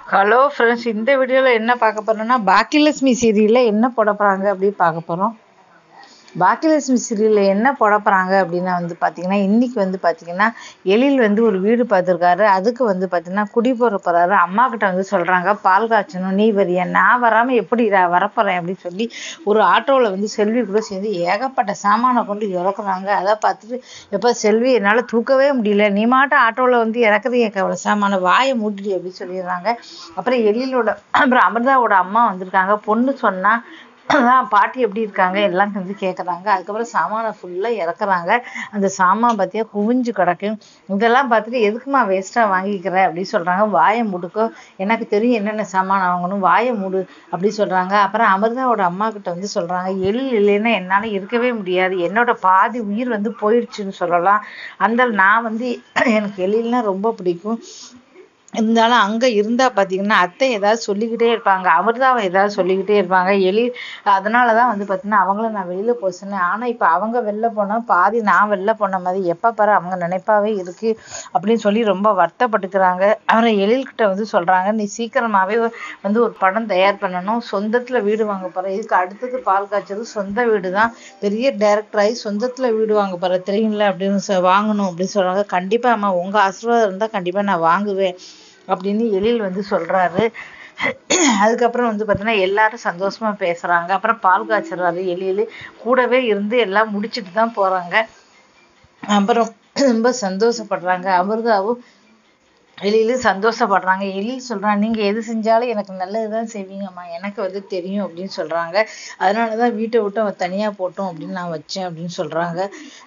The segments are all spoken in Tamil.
ஹலோ ஃப்ரெண்ட்ஸ், இந்த வீடியோவில் என்ன பார்க்க போகிறோன்னா பாக்கியலட்சுமி சீரியலில் என்ன போட போகிறாங்க அப்படின்னு பார்க்க போகிறோம். பாக்கியலட்சுமி சீரியலில் என்ன போட போகிறாங்க அப்படின்னா பார்த்தீங்கன்னா, இன்றைக்கி பார்த்தீங்கன்னா எழில் ஒரு வீடு பார்த்துருக்காரு. அதுக்கு பார்த்தீங்கன்னா குடி போகிற போகிறாரு. அம்மா கிட்ட சொல்கிறாங்க, பால் காய்ச்சணும், நீ வரியா? நான் வராமல் எப்படி வரப்போகிறேன் அப்படின்னு சொல்லி ஒரு ஆட்டோவில் செல்வி கூட சேர்ந்து ஏகப்பட்ட சாமானை கொண்டு இறக்குறாங்க. அதை பார்த்துட்டு, எப்போ செல்வி, என்னால் தூக்கவே முடியல, நீ மாட்டும் ஆட்டோவில் இறக்குறீங்க அவ்வளோ சாமான, வாயை மூட்டிடி அப்படின்னு சொல்லிடுறாங்க. அப்புறம் எழிலோட அப்புறம் அமிர்தாவோட அம்மா வந்திருக்காங்க. பொண்ணு சொன்னால் பாட்டி எப்படி இருக்காங்க எல்லாம் கேட்குறாங்க. அதுக்கப்புறம் சாமானை ஃபுல்லாக இறக்குறாங்க. அந்த சாமான் பார்த்தியா குவிஞ்சு கிடக்கு. இதெல்லாம் பார்த்துட்டு, எதுக்குமா வேஸ்ட்டாக வாங்கிக்கிற அப்படின்னு சொல்கிறாங்க. வாயை மூடுக்கோ, எனக்கு தெரியும் என்னென்ன சாமான் வாங்கணும், வாயை மூடு அப்படி சொல்கிறாங்க. அப்புறம் அமிர்தாவோட அம்மா கிட்ட சொல்கிறாங்க, எழில் இல்லைன்னா என்னால் இருக்கவே முடியாது, என்னோட பாதி உயிர் போயிடுச்சுன்னு சொல்லலாம். அந்த நான் எனக்கு எழில்னா ரொம்ப பிடிக்கும். இருந்தாலும் அங்கே இருந்தால் பார்த்தீங்கன்னா அத்தை ஏதாவது சொல்லிக்கிட்டே இருப்பாங்க, அமிர்தாவை ஏதாவது சொல்லிக்கிட்டே இருப்பாங்க. அதனால தான் பார்த்தீங்கன்னா அவங்கள நான் வெளியில் போக சொன்னேன். ஆனால் இப்போ அவங்க வெளில போனால் பாதி நான் வெளில போன மாதிரி எப்போ பாரு அவங்க நினைப்பாவே இருக்குது அப்படின்னு சொல்லி ரொம்ப வருத்தப்பட்டுக்கிறாங்க. அவரை எழில்கிட்ட சொல்கிறாங்க, நீ சீக்கிரமாகவே ஒரு படம் தயார் பண்ணணும், சொந்தத்தில் வீடு வாங்க போகிறேன், இதுக்கு அடுத்தது பால் காய்ச்சது சொந்த வீடு தான், பெரிய டைரக்டர் ஆகி சொந்தத்தில் வீடு வாங்க போகிறேன் தெரியுங்களா அப்படின்னு வாங்கணும் அப்படின்னு சொல்கிறாங்க. கண்டிப்பாக அம்மா உங்கள் ஆசீர்வாதம் இருந்தால் கண்டிப்பாக நான் வாங்குவேன் அப்படின்னு எழில் சொல்கிறாரு. அதுக்கப்புறம் பார்த்தீங்கன்னா எல்லாரும் சந்தோஷமாக பேசுகிறாங்க. அப்புறம் பால் காய்ச்சறாரு எழில், கூடவே இருந்து எல்லாம் முடிச்சுட்டு தான் போகிறாங்க. அப்புறம் ரொம்ப சந்தோஷப்படுறாங்க. அமிர்தாவும் எழிலும் சந்தோஷப்படுறாங்க. எழில் சொல்கிறாங்க, நீங்கள் எது செஞ்சாலும் எனக்கு நல்லது தான் செய்வீங்கம்மா, எனக்கு தெரியும் அப்படின்னு சொல்கிறாங்க. அதனால தான் வீட்டை விட்டு அவன் தனியாக போட்டோம் அப்படின்னு நான் வச்சேன் அப்படின்னு சொல்கிறாங்க.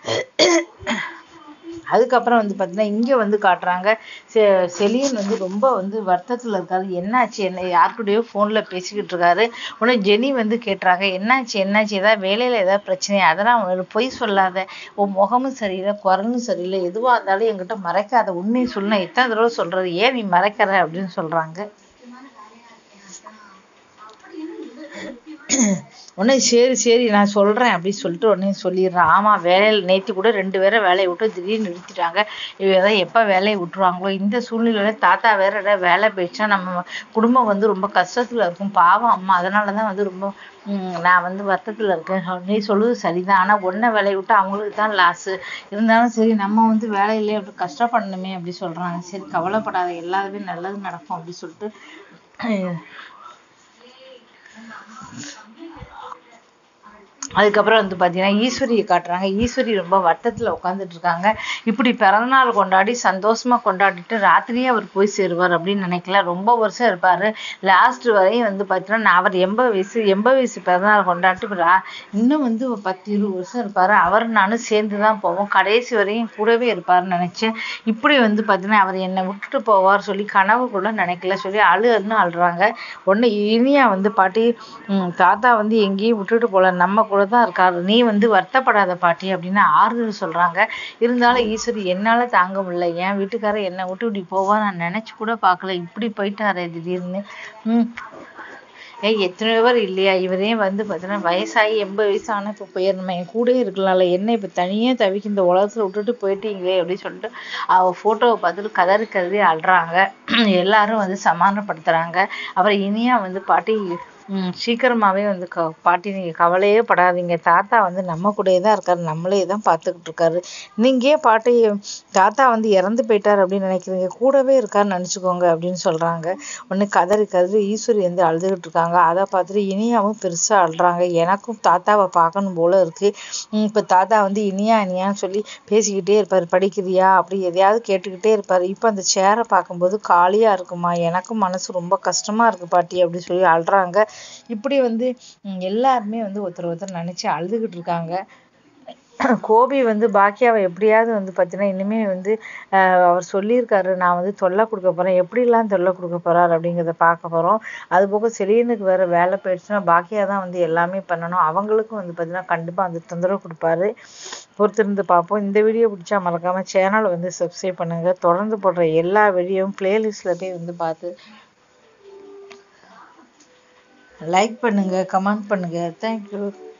அதுக்கப்புறம் பார்த்தீங்கன்னா இங்கே காட்டுறாங்க, செலியன் ரொம்ப வருத்தத்தில் இருக்காரு. என்னாச்சு, என்ன யாருக்கூடயோ ஃபோனில் பேசிக்கிட்டு இருக்காரு. உடனே ஜெனி கேட்டுறாங்க, என்னாச்சு ஏதாவது வேலையில் ஏதாவது பிரச்சனையா? அதெல்லாம் பொய் சொல்லாத, உன் முகமும் சரியில்லை, குரலும் சரியில்லை, எதுவாக இருந்தாலும் என்கிட்ட மறைக்காத, உண்மையை சொல்லணும், எத்தனை தடவை சொல்கிறது, ஏன் நீ மறைக்கிற அப்படின்னு சொல்கிறாங்க. உடனே சரி நான் சொல்கிறேன் அப்படின்னு சொல்லிட்டு உடனே சொல்லிடுறான். ஆமாம், வேலையில் நேற்று கூட 2 பேரை வேலையை விட்டு திடீர்னு நிறுத்திட்டாங்க. ஏதாவது எப்போ வேலையை விட்டுருவாங்களோ, இந்த சூழ்நிலையில் தாத்தா வேற ஏதாவது வேலை போயிடுச்சா நம்ம குடும்பம் ரொம்ப கஷ்டத்தில் இருக்கும், பாவம் அம்மா, அதனால தான் ரொம்ப நான் வருத்தத்தில் இருக்கேன். நீ சொல்லுவது சரிதான், ஆனால் ஒன்றை வேலையை விட்டு அவங்களுக்கு தான் லாஸு, இருந்தாலும் சரி நம்ம வேலையிலே அப்படி கஷ்டப்படணுமே அப்படி சொல்கிறாங்க. சரி கவலைப்படாத, எல்லாருமே நல்லது நடக்கும் அப்படி சொல்லிட்டு அதுக்கப்புறம் பார்த்தீங்கன்னா ஈஸ்வரியை காட்டுறாங்க. ஈஸ்வரி ரொம்ப வருத்தத்தில் உட்காந்துட்டு இருக்காங்க. இப்படி பிறந்தநாள் கொண்டாடி சந்தோஷமாக கொண்டாடிட்டு ராத்திரியே அவர் போய் சேருவார் அப்படின்னு நினைக்கல. ரொம்ப வருஷம் இருப்பார். லாஸ்ட் வரையும் பார்த்தீங்கன்னா அவர் 80 வயசு பிறந்தநாள் கொண்டாடிட்டு இன்னும் 10-20 வருஷம் இருப்பார். அவர் நானும் சேர்ந்து தான் போவோம், கடைசி வரையும் கூடவே இருப்பார்னு நினச்சேன். இப்படி பார்த்தீங்கன்னா அவர் என்னை விட்டுட்டு போவார் சொல்லி கனவு கூட நினைக்கல சொல்லி அழுறாங்க. உடனே இனியா பாட்டி, தாத்தா எங்கேயும் விட்டுட்டு போகல, நம்ம கூட தான் இருக்காரு, நீ வருத்தப்படாத பாட்டி அப்படின்னு ஆறுதல் சொல்றாங்க. இருந்தாலும் ஈஸ்வரி, என்னால தாங்க முடியல, என் வீட்டுக்காரர் என்னை விட்டு இப்படி போவா நான் நினைச்சு கூட பார்க்கல, இப்படி போயிட்டாரே திடீர்னு. எத்தனை பேர் இல்லையா, இவரே பார்த்தீங்கன்னா வயசாகி 80 வயசு ஆனால் இப்போ போயிடணுமா, என் கூட இருக்கலாம்ல, என்ன இப்போ தனியாக தவிக்க இந்த உலகத்தில் விட்டுட்டு போயிட்டீங்களே அப்படின்னு சொல்லிட்டு அவள் ஃபோட்டோவை பார்த்துட்டு கதறி அழுறாங்க. எல்லாரும் சமாதானப்படுத்துகிறாங்க. அப்புறம் இனியா பாட்டி, சீக்கிரமாகவே பாட்டி நீங்கள் கவலையே படாதீங்க, தாத்தா நம்ம கூடயே தான் இருக்காரு, நம்மளே தான் பார்த்துக்கிட்டு இருக்காரு, நீங்கள் பாட்டி தாத்தா இறந்து போயிட்டார் அப்படின்னு நினைக்கிறீங்க, கூடவே இருக்காருன்னு நினச்சிக்கோங்க அப்படின்னு சொல்கிறாங்க. உடனே கதறி ஈஸ்வரி அழுதுகிட்டு இருக்காங்க. அதை பார்த்துட்டு இனியாவும் பெருசாக அழுறாங்க. எனக்கும் தாத்தாவை பார்க்கணும் போல இருக்குது. இப்போ தாத்தா இனியான்னு சொல்லி பேசிக்கிட்டே இருப்பார், படிக்கிறியா அப்படி எதையாவது கேட்டுக்கிட்டே இருப்பார். இப்போ அந்த சேரை பார்க்கும்போது காலியாக இருக்குமா, எனக்கும் மனசு ரொம்ப கஷ்டமாக இருக்குது பாட்டி அப்படி சொல்லி அழுறாங்க. இப்படி எல்லாருமே ஒருத்தர் நினைச்சு அழுதுகிட்டு இருக்காங்க. கோபி பாக்கியாவை எப்படியாவது பார்த்தீங்கன்னா இனிமே அவர் சொல்லியிருக்காரு, நான் தொல்லை கொடுக்க போறேன், எப்படிலாம் தொல்லை கொடுக்க போறாரு அப்படிங்கிறத பார்க்க போறோம். அது போக செலியனுக்கு வேற வேலை போயிடுச்சுன்னா பாக்கியா தான் எல்லாமே பண்ணணும், அவங்களுக்கும் பார்த்தீங்கன்னா கண்டிப்பா தொந்தரவு கொடுப்பாரு. பொறுத்திருந்து பார்ப்போம். இந்த வீடியோ பிடிச்சா மறக்காம சேனலை சப்ஸ்கிரைப் பண்ணுங்க. தொடர்ந்து போடுற எல்லா வீடியோவும் பிளேலிஸ்ட்ல போய் பார்த்து லைக் பண்ணுங்க, கமெண்ட் பண்ணுங்க. தேங்க்யூ.